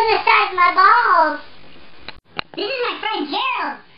the size of my balls. This is my friend Gerald.